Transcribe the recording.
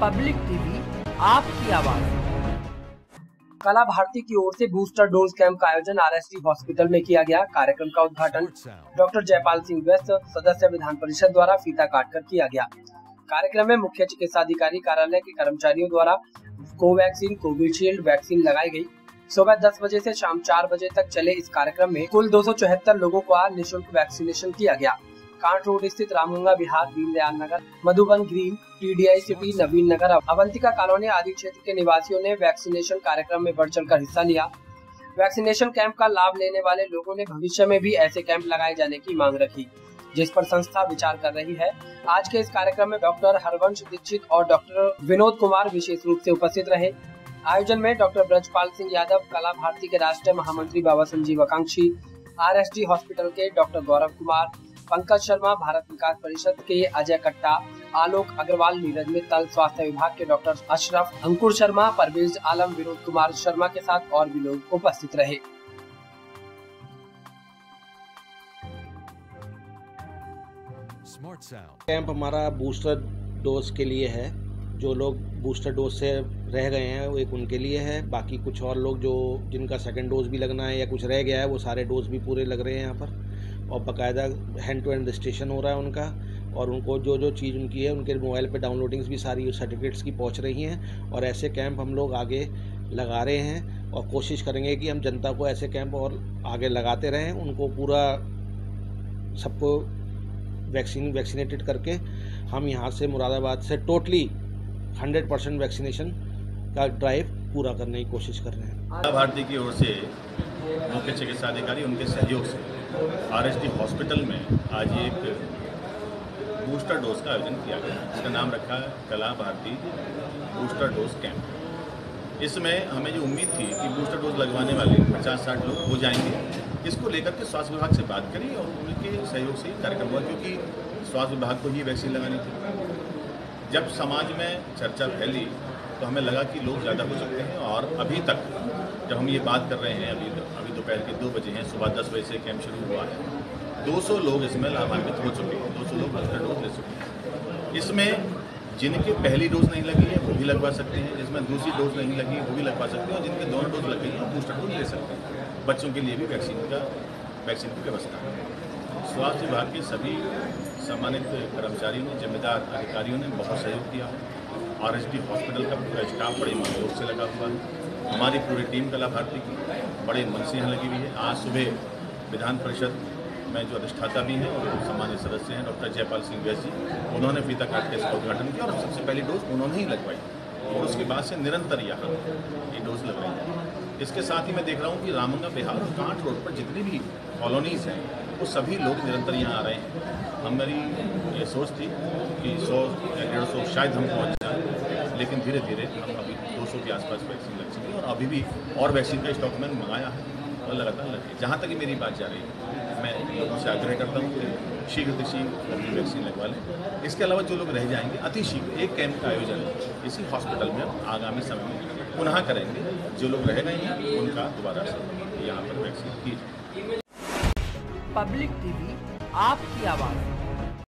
Public TV, आपकी आवाज। कला भारती की ओर से बूस्टर डोज कैंप का आयोजन आरएसटी हॉस्पिटल में किया गया। कार्यक्रम का उद्घाटन डॉक्टर जयपाल सिंह व्यस्त, सदस्य विधान परिषद द्वारा फीता काटकर किया गया। कार्यक्रम में मुख्य चिकित्साधिकारी कार्यालय के कर्मचारियों द्वारा कोवैक्सीन, कोविशील्ड वैक्सीन लगाई गई। सुबह 10 बजे से शाम 4 बजे तक चले इस कार्यक्रम में कुल 274 लोगों का निःशुल्क वैक्सीनेशन किया गया। कांट रोड स्थित Ramganga Vihar, Deendayal Nagar, Madhuban green, TDI city, Naveen Nagar, Avantika colony आदि क्षेत्र के निवासियों ने वैक्सीनेशन कार्यक्रम में बढ़ चढ़कर हिस्सा लिया। वैक्सीनेशन कैंप का लाभ लेने वाले लोगों ने भविष्य में भी ऐसे कैंप लगाए जाने की मांग रखी, जिस पर संस्था विचार कर रही है। आज के इस कार्यक्रम में डॉक्टर हरवंश दीक्षित और डॉक्टर विनोद कुमार विशेष रूप से उपस्थित रहे। आयोजन में डॉक्टर ब्रजपाल सिंह यादव, कला भारती के राष्ट्रीय महामंत्री बाबा संजीव आकांक्षी, आरएसटी हॉस्पिटल के डॉक्टर गौरव कुमार, पंकज शर्मा, भारत विकास परिषद के अजय कट्टा, आलोक अग्रवाल, नीरज मित्तल, स्वास्थ्य विभाग के डॉक्टर अशरफ, अंकुर शर्मा, परवेज आलम, विनोद कुमार शर्मा के साथ और भी लोग उपस्थित रहे। कैंप हमारा बूस्टर डोज के लिए है। जो लोग बूस्टर डोज से रह गए हैं वो एक उनके लिए है। बाकी कुछ और लोग जो जिनका सेकंड डोज भी लगना है या कुछ रह गया है वो सारे डोज भी पूरे लग रहे हैं यहाँ पर, और बाकायदा हैंड टू हैंड रजिस्ट्रेशन हो रहा है उनका, और उनको जो जो चीज़ उनकी है उनके मोबाइल पे डाउनलोडिंग्स भी सारी सर्टिफिकेट्स की पहुँच रही हैं। और ऐसे कैंप हम लोग आगे लगा रहे हैं और कोशिश करेंगे कि हम जनता को ऐसे कैंप और आगे लगाते रहें, उनको पूरा सबको वैक्सीनेटेड करके हम यहाँ से मुरादाबाद से टोटली 100% वैक्सीनेशन का ड्राइव पूरा करने की कोशिश कर रहे हैं। कला भारती की ओर से मुख्य चिकित्साधिकारी उनके सहयोग से आरएसटी हॉस्पिटल में आज एक बूस्टर डोज का आयोजन किया गया। इसका नाम रखा है कला भारती बूस्टर डोज कैंप। इसमें हमें जो उम्मीद थी कि बूस्टर डोज लगवाने वाले 50-60 लोग हो जाएंगे, इसको लेकर के स्वास्थ्य विभाग से बात करी और उनके सहयोग से ही कार्यक्रम हुआ, क्योंकि स्वास्थ्य विभाग को ही वैक्सीन लगानी थी। जब समाज में चर्चा फैली तो हमें लगा कि लोग ज़्यादा हो सकते हैं, और अभी तक जब हम ये बात कर रहे हैं, अभी दोपहर के 2 बजे हैं, सुबह 10 बजे से कैंप शुरू हुआ है, 200 लोग इसमें लाभान्वित हो चुके हैं, 200 लोग बूस्टर डोज ले चुके हैं। इसमें जिनके पहली डोज नहीं लगी है वो भी लगवा सकते हैं, जिसमें दूसरी डोज नहीं लगी वो भी लगवा सकते हैं, और जिनके दोनों डोज लग गई हैं बूस्टर डोज ले सकते हैं। बच्चों के लिए भी वैक्सीन की व्यवस्था है। स्वास्थ्य विभाग के सभी सम्मानित कर्मचारियों ने, जिम्मेदार अधिकारियों ने बहुत सहयोग किया है। आरएसटी हॉस्पिटल का पूरा स्टाफ बड़े मनोयोग से लगा हुआ है। हमारी पूरी टीम कला भारती की बड़े मन से यहाँ लगी हुई है। आज सुबह विधान परिषद में जो अधिष्ठाता भी हैं और सम्मानित सदस्य हैं डॉक्टर जयपाल सिंह व्यस्त जी, उन्होंने फीता काट के इसका उद्घाटन किया और सबसे पहली डोज उन्होंने ही लगवाई, और उसके बाद से निरंतर यहाँ ये डोज लग रही है। इसके साथ ही मैं देख रहा हूँ कि रामगंगा विहार और कांट रोड पर जितनी भी कॉलोनीज़ हैं वो सभी लोग निरंतर यहाँ आ रहे हैं। हमारी ये सोच थी कि 100 या 150 शायद हम पहुँच जाएँ, लेकिन धीरे धीरे हम अभी 200 के आसपास वैक्सीन लग चुकी है, और अभी भी और वैक्सीन का स्टॉक मैंने मंगाया है और लगातार लगे। जहाँ तक मेरी बात जा रही है, मैं लोगों से आग्रह करता हूँ कि शीघ्र से शीघ्र अपनी वैक्सीन लगवा लें। इसके अलावा जो लोग रह जाएंगे, अति शीघ्र एक कैंप का आयोजन इसी हॉस्पिटल में आगामी समय में पुनः करेंगे। जो लोग रह गए हैं उनका दोबारा से यहाँ पर वैक्सीन की। पब्लिक टीवी, आपकी आवाज़।